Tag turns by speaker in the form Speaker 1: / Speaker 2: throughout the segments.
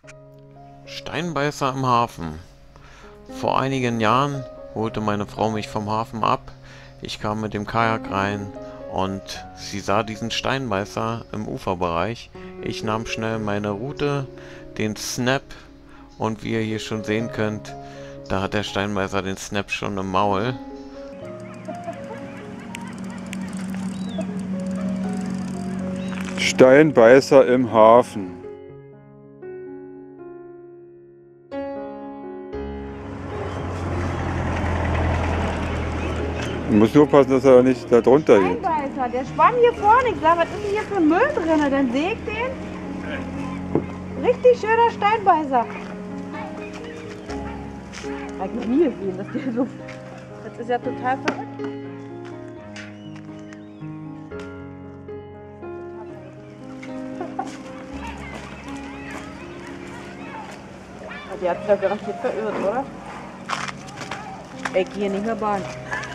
Speaker 1: Steinbeißer im Hafen. Vor einigen Jahren holte meine Frau mich vom Hafen ab. Ich kam mit dem Kajak rein und sie sah diesen Steinbeißer im Uferbereich. Ich nahm schnell meine Route, den Snap, und wie ihr hier schon sehen könnt, da hat der Steinbeißer den Snap schon im Maul.
Speaker 2: Steinbeißer im Hafen. Du musst nur passen, dass er nicht da drunter geht.
Speaker 3: Steinbeißer, der schwamm hier vorne. Ich sag, was ist denn hier für Müll drin? Dann sehe ich den. Richtig schöner Steinbeißer. Hab ich noch nie gesehen, dass der so. Das ist ja total verrückt. Die hat sich ja garantiert verirrt, oder? Ich gehe nicht mehr Bahn.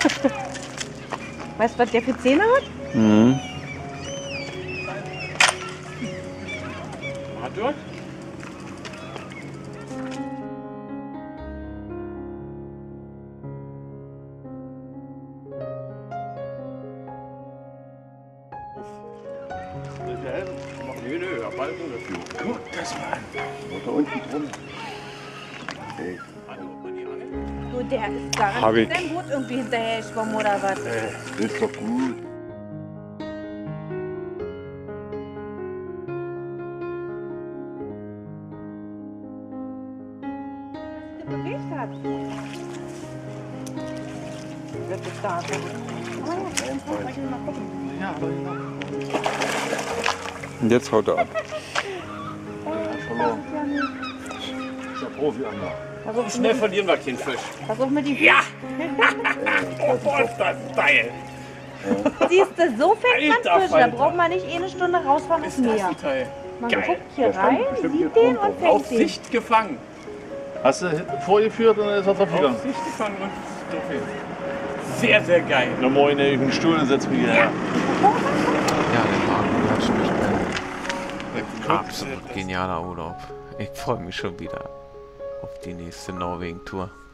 Speaker 3: Weißt du, was der für Zähne hat?
Speaker 2: Mhm.
Speaker 1: Mal durch.
Speaker 2: Guck das mal an. Da unten drum. Hey.
Speaker 3: Du, der ist
Speaker 2: Hab
Speaker 3: garantiert
Speaker 2: ich.
Speaker 3: sein Boot irgendwie hinterher geschwommen oder was?
Speaker 2: Ist doch gut.
Speaker 3: Der bewegt hat. Wird so stark.
Speaker 2: Und jetzt haut er ab.
Speaker 3: Verloren.
Speaker 2: Ist ja Profi-Angler.
Speaker 3: Versuch
Speaker 1: Schnell verlieren wir keinen Fisch.
Speaker 3: Versuch mit die.
Speaker 1: Ja! Oh, ist das geil!
Speaker 3: Siehst du, so fängt
Speaker 1: Alter
Speaker 3: man Fisch. Da
Speaker 1: Falter.
Speaker 3: braucht man nicht eine Stunde rausfahren ins
Speaker 1: Ist das
Speaker 3: Meer.
Speaker 1: ein Teil?
Speaker 3: Man
Speaker 1: Geil.
Speaker 3: guckt hier
Speaker 2: Der stand
Speaker 3: rein,
Speaker 2: bestimmt
Speaker 3: sieht
Speaker 2: hier
Speaker 3: den
Speaker 2: drunter.
Speaker 3: und fängt
Speaker 1: Auf
Speaker 3: den.
Speaker 1: Sicht gefangen.
Speaker 4: Hast du vorgeführt und dann ist er drauf gegangen?
Speaker 1: Auf Sicht gefangen und Trophäe. Sehr, sehr geil.
Speaker 4: Na moin, nehme ich einen Stuhl und setz mich hierher.
Speaker 1: Ja, der Marco spricht mir. Absolut genialer Urlaub. Ich freue mich schon wieder auf die nächste Norwegen-Tour.